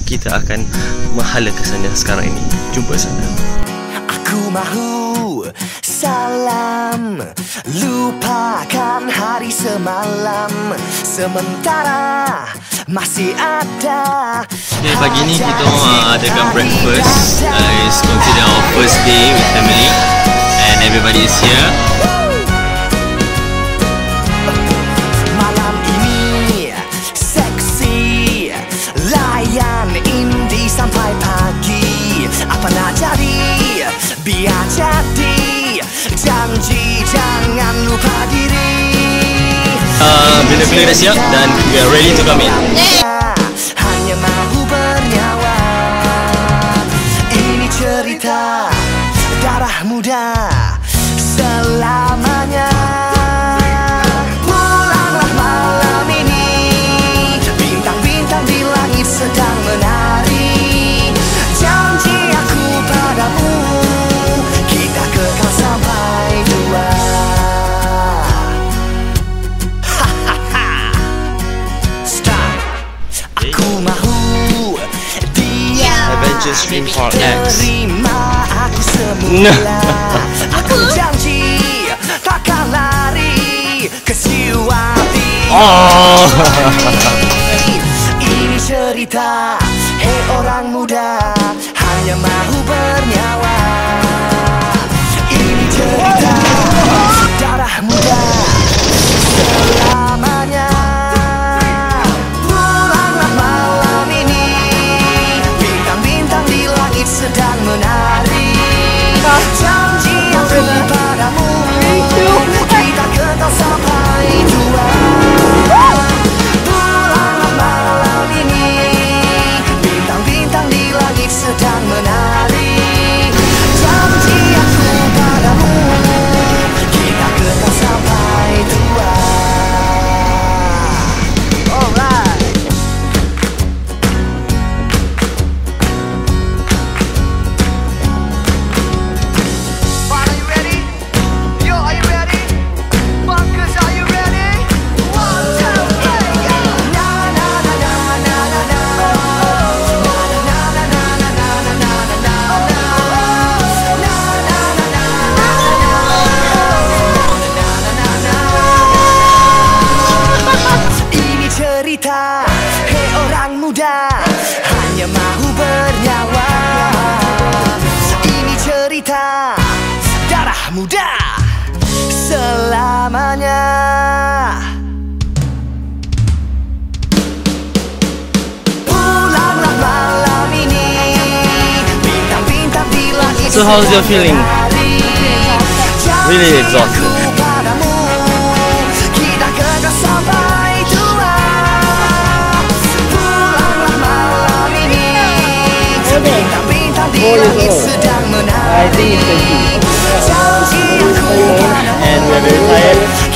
kita akan menghala ke sana sekarang ini. Jumpa sana. Aku mahu salam, lupakan hari semalam, sementara masih ada. Okay, pagi ni kita adakan breakfast. It's considered our first day with family and everybody is here. Malam ini seksi, layan indie sampai pagi. Apa nak jadi, biar jadi. Janji jangan lupa diri. Bila-bila dah siap dan we are ready to come in. Hanya mahu bernyawa. Ini cerita darah muda selamanya. Pulanglah malam ini, bintang-bintang di langit sedang menari. Janji aku padamu, kita kekal sampai tua. Aku mahu dia Adventure Stream Park X. terima aku semula. Aku janji takkan lari ke siwati. Ini cerita, hei orang muda, hanya mahu bernyawa. Ini cerita darah muda selamanya. Sedang menari. Janji aku padamu, kita kekal sampai tua. Pulanglah malam ini, bintang-bintang di langit sedang menari. Janji aku padamu, kita kekal sampai tua. Alright. Hei orang muda, hanya mahu bernyawa. Ini cerita darah muda selamanya. Pulanglah malam ini, bintang-bintang di langit. So how's your feeling? Really exhausted. Kita kekal sampai tua. Bintang-bintang di langit sedang menari. Janji aku padamu, and we're very tired.